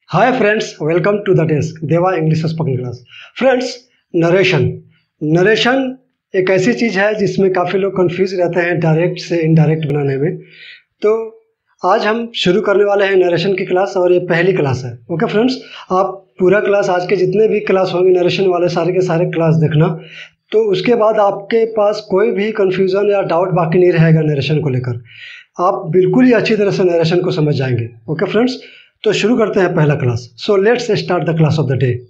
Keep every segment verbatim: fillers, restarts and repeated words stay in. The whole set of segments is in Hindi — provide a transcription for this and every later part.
Hi friends, welcome to the desk Deva English spoken class. Friends, narration narration एक ऐसी चीज़ है जिसमें काफ़ी लोग कंफ्यूज रहते हैं डायरेक्ट से इनडायरेक्ट बनाने में। तो आज हम शुरू करने वाले हैं नरेशन की क्लास और ये पहली क्लास है। ओके फ्रेंड्स, आप पूरा क्लास आज के जितने भी क्लास होंगे नरेशन वाले सारे के सारे क्लास देखना, तो उसके बाद आपके पास कोई भी कन्फ्यूज़न या डाउट बाकी नहीं रहेगा नरेशन को लेकर। आप बिल्कुल ही अच्छी तरह से नरेशन को समझ जाएंगे। ओके फ्रेंड्स, तो शुरू करते हैं पहला class. So let's start the class of the day.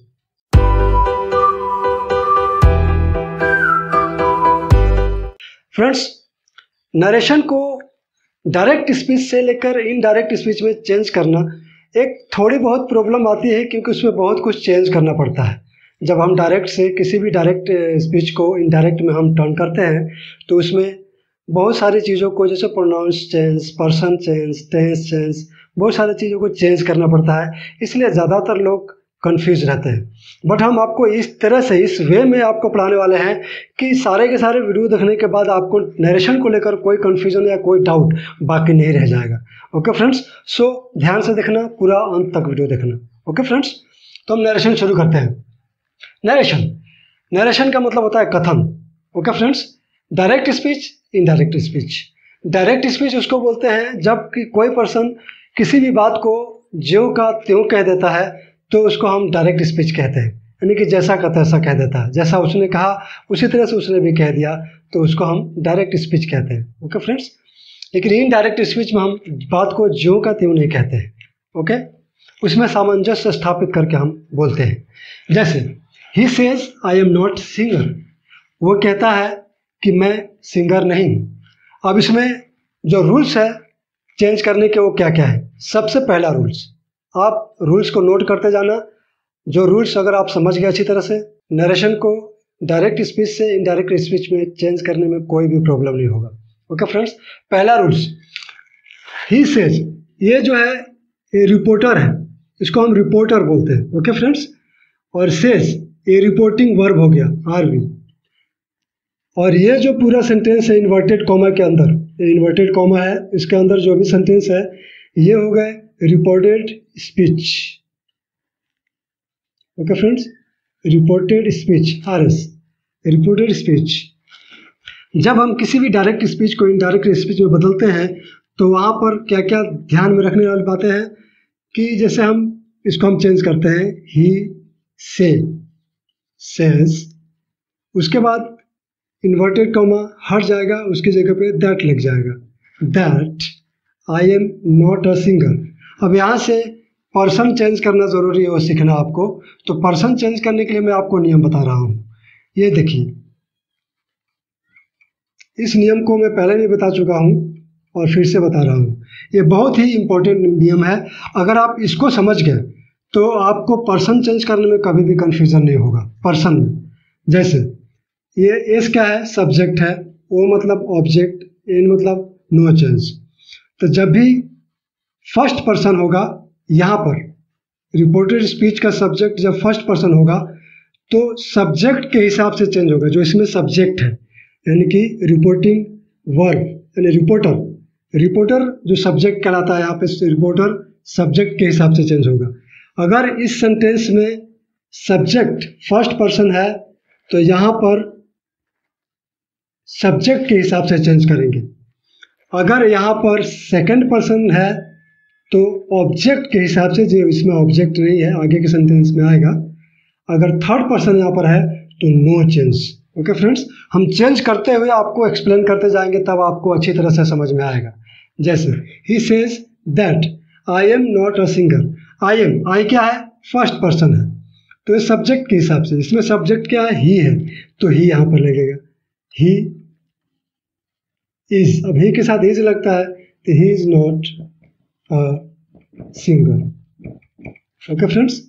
Friends, narration को डायरेक्ट स्पीच से लेकर इनडायरेक्ट स्पीच में चेंज करना एक थोड़ी बहुत प्रॉब्लम आती है, क्योंकि उसमें बहुत कुछ चेंज करना पड़ता है। जब हम डायरेक्ट से किसी भी डायरेक्ट स्पीच को इनडायरेक्ट में हम टर्न करते हैं तो उसमें बहुत सारी चीज़ों को, जैसे pronouns change, person change, tense change, बहुत सारी चीज़ों को चेंज करना पड़ता है। इसलिए ज़्यादातर लोग कंफ्यूज रहते हैं। बट हम आपको इस तरह से, इस वे में आपको पढ़ाने वाले हैं कि सारे के सारे वीडियो देखने के बाद आपको नरेशन को लेकर कोई कंफ्यूजन या कोई डाउट बाकी नहीं रह जाएगा। ओके फ्रेंड्स, सो ध्यान से देखना, पूरा अंत तक वीडियो देखना। ओके फ्रेंड्स, तो हम नरेशन शुरू करते हैं। नरेशन नरेशन का मतलब होता है कथन। Okay friends, direct speech, indirect speech. Direct speech उसको बोलते हैं जब कि कोई पर्सन किसी भी बात को ज्यों का त्यों कह देता है तो उसको हम डायरेक्ट स्पीच कहते हैं। यानी कि जैसा का तैसा कह देता है, जैसा उसने कहा उसी तरह से उसने भी कह दिया, तो उसको हम डायरेक्ट स्पीच कहते हैं। ओके फ्रेंड्स, लेकिन इनडायरेक्ट स्पीच में हम बात को ज्यों का त्यों नहीं कहते हैं। ओके, उसमें सामंजस्य स्थापित करके हम बोलते हैं। जैसे he says I am not singer, वो कहता है कि मैं सिंगर नहीं हूँ। अब इसमें जो रूल्स है चेंज करने के, वो क्या क्या है। सबसे पहला रूल्स, आप रूल्स को नोट करते जाना। जो रूल्स अगर आप समझ गए अच्छी तरह से, नरेशन को डायरेक्ट स्पीच से इनडायरेक्ट स्पीच में चेंज करने में कोई भी प्रॉब्लम नहीं होगा। ओके फ्रेंड्स, पहला रूल्स, ही सेज, ये जो है ये रिपोर्टर है, इसको हम रिपोर्टर बोलते हैं। ओके फ्रेंड्स, और सेज ये रिपोर्टिंग वर्ब हो गया, आर वी। और ये जो पूरा सेंटेंस है इन्वर्टेड कॉमा के अंदर, ये इन्वर्टेड कॉमा है, इसके अंदर जो भी सेंटेंस है ये हो गए reported speech. Okay friends, reported speech, R S, reported speech. जब हम किसी भी डायरेक्ट स्पीच को इनडायरेक्ट स्पीच में बदलते हैं तो वहाँ पर क्या क्या ध्यान में रखने वाली बातें हैं कि जैसे हम इसको हम चेंज करते हैं, ही से, सेज, उसके बाद इन्वर्टेड कॉमा हट जाएगा, उसकी जगह पे दैट लग जाएगा, that I am not a singer. अब यहाँ से पर्सन चेंज करना ज़रूरी है, वो सीखना आपको। तो पर्सन चेंज करने के लिए मैं आपको नियम बता रहा हूँ। ये देखिए, इस नियम को मैं पहले भी बता चुका हूँ और फिर से बता रहा हूँ। ये बहुत ही इम्पोर्टेंट नियम है। अगर आप इसको समझ गए तो आपको पर्सन चेंज करने में कभी भी कन्फ्यूज़न नहीं होगा। पर्सन में जैसे ये एस क्या है, सब्जेक्ट है, ओ मतलब ऑब्जेक्ट, एन मतलब नो चेंज। तो जब भी फर्स्ट पर्सन होगा, यहाँ पर रिपोर्टेड स्पीच का सब्जेक्ट जब फर्स्ट पर्सन होगा तो सब्जेक्ट के हिसाब से चेंज होगा। जो इसमें सब्जेक्ट है यानी कि रिपोर्टिंग वर्ब, यानी रिपोर्टर, रिपोर्टर जो सब्जेक्ट कहलाता है, यहाँ पे रिपोर्टर सब्जेक्ट के हिसाब से चेंज होगा। अगर इस सेंटेंस में सब्जेक्ट फर्स्ट पर्सन है तो यहाँ पर सब्जेक्ट के हिसाब से चेंज करेंगे। अगर यहाँ पर सेकंड पर्सन है तो ऑब्जेक्ट के हिसाब से, जो इसमें ऑब्जेक्ट नहीं है आगे के सेंटेंस में आएगा। अगर थर्ड पर्सन यहाँ पर है तो नो चेंज। ओके फ्रेंड्स, हम चेंज करते हुए आपको एक्सप्लेन करते जाएंगे, तब आपको अच्छी तरह से समझ में आएगा। जैसे he says that I am not a singer, I am, I क्या है, फर्स्ट पर्सन है, तो ये सब्जेक्ट के हिसाब से, इसमें सब्जेक्ट क्या है, ही है, तो ही यहाँ पर लगेगा। ही इज, अब ही के साथ इज लगता है तो he is not a singer. Okay friends,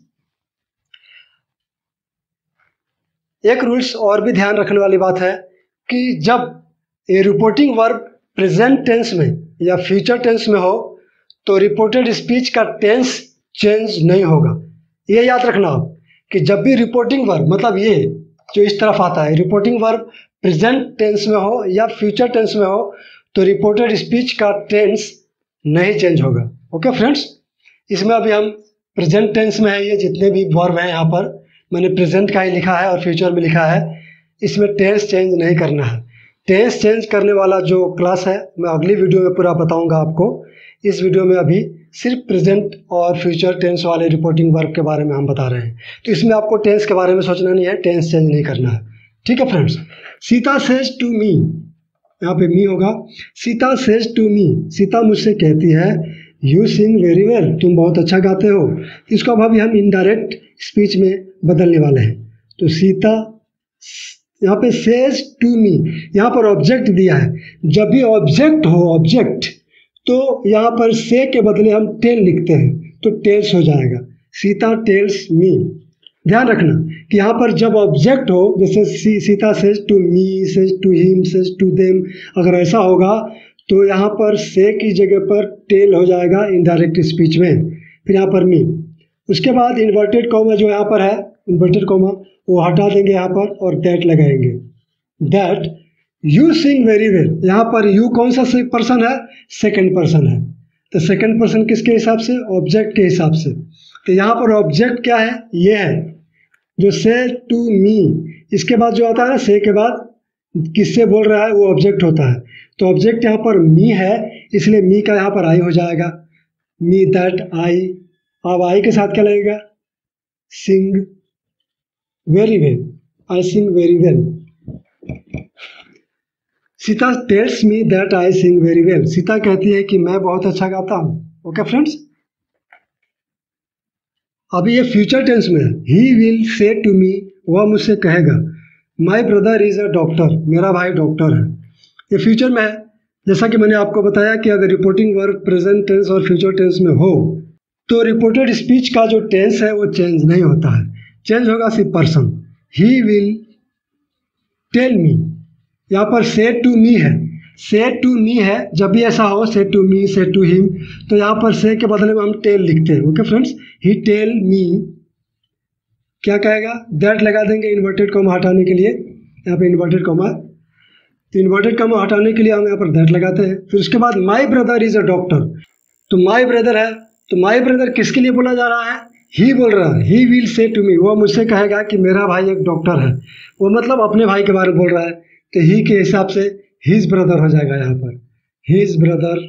एक रूल्स और भी ध्यान रखने वाली बात है कि जब ये रिपोर्टिंग वर्ब प्रेजेंट टेंस में या फ्यूचर टेंस में हो तो रिपोर्टेड स्पीच का टेंस चेंज नहीं होगा। ये याद रखना आप कि जब भी रिपोर्टिंग वर्ब, मतलब ये जो इस तरफ आता है, रिपोर्टिंग वर्ब प्रेजेंट टेंस में हो या फ्यूचर टेंस में हो तो रिपोर्टेड स्पीच का टेंस नहीं चेंज होगा। ओके फ्रेंड्स, इसमें अभी हम प्रेजेंट टेंस में है, ये जितने भी वर्ब हैं यहाँ पर मैंने प्रेजेंट का ही लिखा है और फ्यूचर में लिखा है। इसमें टेंस चेंज नहीं करना है। टेंस चेंज करने वाला जो क्लास है मैं अगली वीडियो में पूरा बताऊंगा आपको। इस वीडियो में अभी सिर्फ प्रेजेंट और फ्यूचर टेंस वाले रिपोर्टिंग वर्ब के बारे में हम बता रहे हैं, तो इसमें आपको टेंस के बारे में सोचना नहीं है, टेंस चेंज नहीं करना है। ठीक है friends. Sita says to me, यहाँ पे मी होगा। Sita says to me, Sita मुझसे कहती है यू सिंग वेरी वेल, तुम बहुत अच्छा गाते हो। इसको अब अभी हम इनडायरेक्ट स्पीच में बदलने वाले हैं। तो सीता, यहाँ पे सेज टू मी, यहाँ पर ऑब्जेक्ट दिया है। जब भी ऑब्जेक्ट हो ऑब्जेक्ट, तो यहाँ पर से के बदले हम टेल लिखते हैं, तो टेल्स हो जाएगा। Sita tells me. ध्यान रखना कि यहाँ पर जब ऑब्जेक्ट हो, जैसे सी, Sita says to me, says to him, says to them, अगर ऐसा होगा तो यहाँ पर से की जगह पर टेल हो जाएगा इनडायरेक्ट स्पीच में। फिर यहाँ पर मी, उसके बाद इन्वर्टेड कॉमा जो यहाँ पर है, इन्वर्टेड कॉमा वो हटा देंगे यहाँ पर और दैट लगाएंगे। That you sing very well, यहाँ पर यू कौन सा पर्सन है? सेकंड पर्सन है। तो सेकंड पर्सन किसके हिसाब से? ऑब्जेक्ट के हिसाब से। तो यहाँ पर ऑब्जेक्ट क्या है? ये है जो से टू मी, इसके बाद जो आता है ना से के बाद किससे बोल रहा है वो ऑब्जेक्ट होता है। तो ऑब्जेक्ट यहाँ पर मी है, इसलिए मी का यहाँ पर आई हो जाएगा। Me that I. अब आई के साथ क्या लगेगा? Sing very well, I sing very well. Sita tells me that I sing very well, सीता कहती है कि मैं बहुत अच्छा गाता हूँ। Okay friends. अभी ये फ्यूचर टेंस में है। ही विल से टू मी, वह मुझसे कहेगा my brother is a doctor, मेरा भाई डॉक्टर है। ये फ्यूचर में है। जैसा कि मैंने आपको बताया कि अगर रिपोर्टिंग वर्ब प्रेजेंट टेंस और फ्यूचर टेंस में हो तो रिपोर्टेड स्पीच का जो टेंस है वो चेंज नहीं होता है, चेंज होगा सिर्फ person. He will tell me, यहाँ पर से टू मी है, से टू मी है। जब भी ऐसा हो से टू मी, से टू हिम, तो यहाँ पर से के बदले में हम टेल लिखते हैं। Okay friends. He tell me, क्या कहेगा? दैट लगा देंगे इन्वर्टेड कॉमा हटाने के लिए। यहाँ पे इन्वर्टेड कॉमा, तो इन्वर्टेड कॉमा हटाने के लिए हम यहाँ पर दैट लगाते हैं। फिर उसके बाद my brother is a doctor, तो माई ब्रदर है, तो माई ब्रदर किसके लिए बोला जा रहा है? ही बोल रहा है। ही विल से टू मी, वो मुझसे कहेगा कि मेरा भाई एक डॉक्टर है। वो मतलब अपने भाई के बारे में बोल रहा है, तो ही के हिसाब से हिज ब्रदर हो जाएगा यहाँ पर। His brother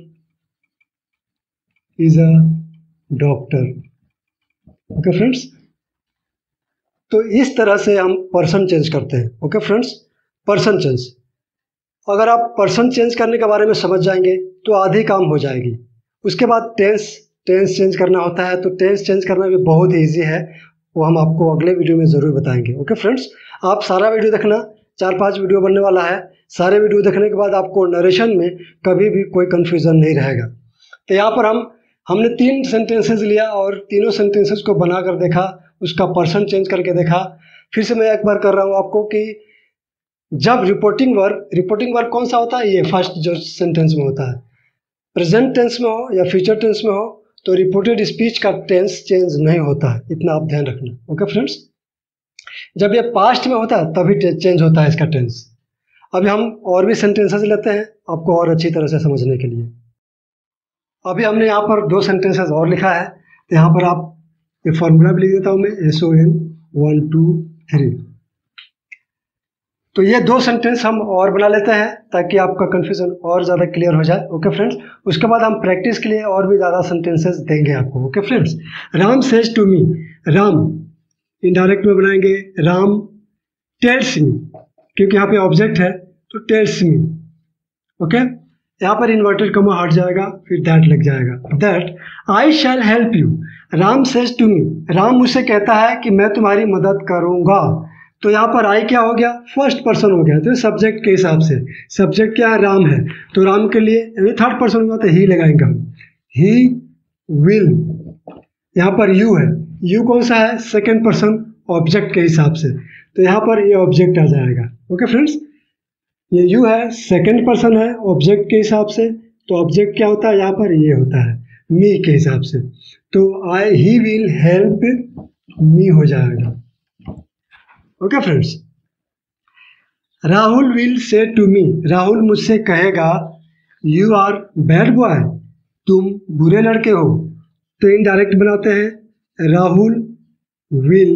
is a doctor. Okay friends. तो इस तरह से हम पर्सन चेंज करते हैं। Okay friends. पर्सन चेंज, अगर आप पर्सन चेंज करने के बारे में समझ जाएंगे तो आधी काम हो जाएगी। उसके बाद टेंस, टेंस चेंज करना होता है, तो टेंस चेंज करना भी बहुत ईजी है, वो हम आपको अगले वीडियो में ज़रूर बताएंगे। Okay friends. आप सारा वीडियो देखना, चार पांच वीडियो बनने वाला है। सारे वीडियो देखने के बाद आपको नरेशन में कभी भी कोई कन्फ्यूज़न नहीं रहेगा। तो यहाँ पर हम हमने तीन सेंटेंसेस लिया और तीनों सेंटेंसेस को बना कर देखा, उसका पर्सन चेंज करके देखा। फिर से मैं एक बार कर रहा हूँ आपको कि जब रिपोर्टिंग वर्ब, रिपोर्टिंग वर्ब कौन सा होता है? ये फर्स्ट जो सेंटेंस में होता है। प्रेजेंट टेंस में हो या फ्यूचर टेंस में हो तो रिपोर्टेड स्पीच का टेंस चेंज नहीं होता है, इतना आप ध्यान रखना। Okay friends. जब ये पास्ट में होता है तभी चेंज होता है इसका टेंस। अभी हम और भी सेंटेंसेस लेते हैं आपको और अच्छी तरह से समझने के लिए। अभी हमने यहाँ पर दो सेंटेंसेस और लिखा है, तो यहाँ पर आप ये फॉर्मूला भी लिख देता हूँ मैं, S O N one two three. तो ये दो सेंटेंस हम और बना लेते हैं ताकि आपका कन्फ्यूजन और ज़्यादा क्लियर हो जाए। Okay friends. उसके बाद हम प्रैक्टिस के लिए और भी ज़्यादा सेंटेंसेस देंगे आपको। Okay friends. Ram says to me, Ram indirect में बनाएंगे। राम टेल्स मी, क्योंकि यहाँ पे ऑब्जेक्ट है तो टेल्स मी। ओके। यहाँ पर इन्वर्टेड कॉमा हट जाएगा, फिर दैट लग जाएगा। That I shall help you, Ram says to me, Ram मुझसे कहता है कि मैं तुम्हारी मदद करूँगा। तो यहाँ पर आई क्या हो गया? फर्स्ट पर्सन हो गया, तो सब्जेक्ट के हिसाब से। सब्जेक्ट क्या है? राम है, तो राम के लिए यानी थर्ड पर्सन होगा तो ही लगाएंगे हम। ही विल, यहाँ पर यू है, यू कौन सा है? सेकेंड पर्सन ऑब्जेक्ट के हिसाब से, तो यहाँ पर ये ऑब्जेक्ट आ जाएगा। Okay friends. ये यू है, सेकेंड पर्सन है ऑब्जेक्ट के हिसाब से, तो ऑब्जेक्ट क्या होता है? यहाँ पर ये होता है मी के हिसाब से, तो आई ही विल हेल्प मी हो जाएगा। Okay friends. Rahul will say to me, Rahul मुझसे कहेगा यू आर बैड बॉय, तुम बुरे लड़के हो। तो इनडायरेक्ट बनाते हैं, राहुल विल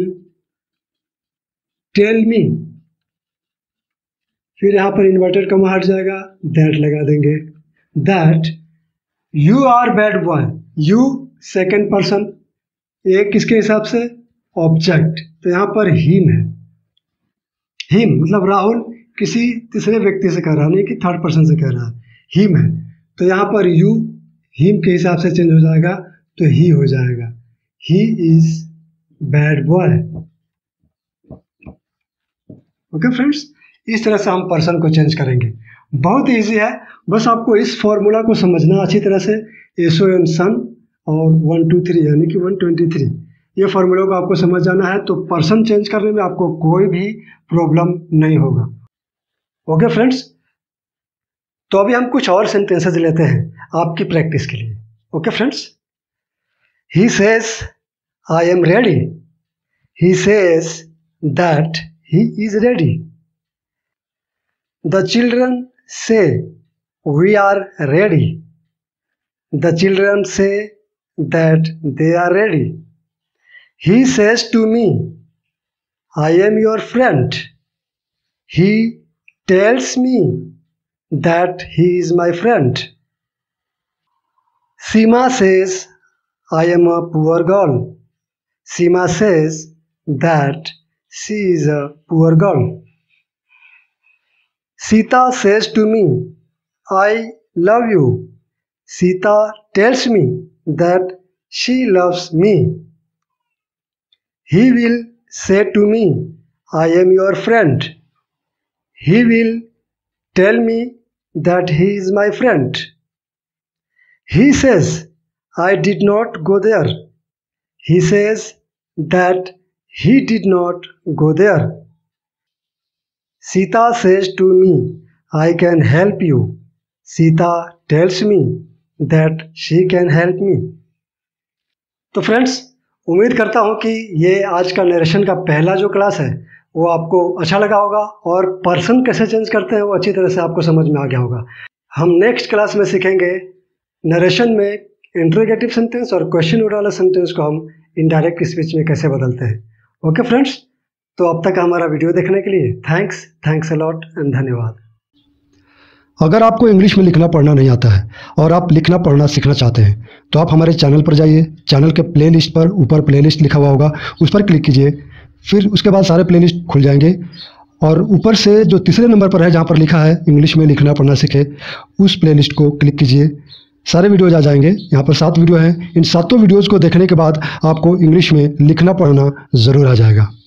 टेल मी, फिर यहाँ पर इन्वर्टेड कॉमा हट जाएगा, दैट लगा देंगे, that you are bad boy. You second person, ये किसके हिसाब से, ऑब्जेक्ट, तो यहाँ पर हिम है। हिम मतलब राहुल किसी तीसरे व्यक्ति से कह रहा है, नहीं कि थर्ड पर्सन से कह रहा है, हिम है, तो यहाँ पर यू हिम के हिसाब से चेंज हो जाएगा, तो ही हो जाएगा, he is bad boy. Okay friends, इस तरह से हम पर्सन को चेंज करेंगे। बहुत इजी है, बस आपको इस फॉर्मूला को समझना अच्छी तरह से। एस ओ एन सन और वन टू थ्री यानी कि वन ट्वेंटी थ्री, ये फॉर्मूला को आपको समझ जाना है, तो पर्सन चेंज करने में आपको कोई भी प्रॉब्लम नहीं होगा। ओके फ्रेंड्स, तो अभी हम कुछ और सेंटेंसेस लेते हैं आपकी प्रैक्टिस के लिए। Okay friends, he says I am ready, he says that he is ready. The children say we are ready. The children say that they are ready. He says to me, I am your friend. He tells me that he is my friend. Seema says, I am a poor girl. Seema says that she is a poor girl. Sita says to me, I love you. Sita tells me that she loves me. He will say to me, I am your friend. He will tell me that he is my friend. He says, I did not go there. He says that he did not go there. Sita says to me, I can help you. Sita tells me that she can help me. तो फ्रेंड्स, उम्मीद करता हूँ कि ये आज का नरेशन का पहला जो क्लास है वो आपको अच्छा लगा होगा, और पर्सन कैसे चेंज करते हैं वो अच्छी तरह से आपको समझ में आ गया होगा। हम नेक्स्ट क्लास में सीखेंगे नरेशन में इंट्रोगेटिव सेंटेंस और क्वेश्चन वर्ड वाला सेंटेंस को हम इनडायरेक्ट स्पीच में कैसे बदलते हैं। ओके फ्रेंड्स, तो अब तक हमारा वीडियो देखने के लिए thanks thanks a lot and धन्यवाद। अगर आपको इंग्लिश में लिखना पढ़ना नहीं आता है और आप लिखना पढ़ना सीखना चाहते हैं तो आप हमारे चैनल पर जाइए। चैनल के प्लेलिस्ट पर ऊपर प्लेलिस्ट लिखा हुआ होगा, उस पर क्लिक कीजिए। फिर उसके बाद सारे प्लेलिस्ट खुल जाएंगे और ऊपर से जो तीसरे नंबर पर है जहाँ पर लिखा है इंग्लिश में लिखना पढ़ना सीखे, उस प्लेलिस्ट को क्लिक कीजिए। सारे वीडियोज आ जाएंगे। यहाँ पर सात वीडियो हैं। इन सातों वीडियोज़ को देखने के बाद आपको इंग्लिश में लिखना पढ़ना ज़रूर आ जाएगा।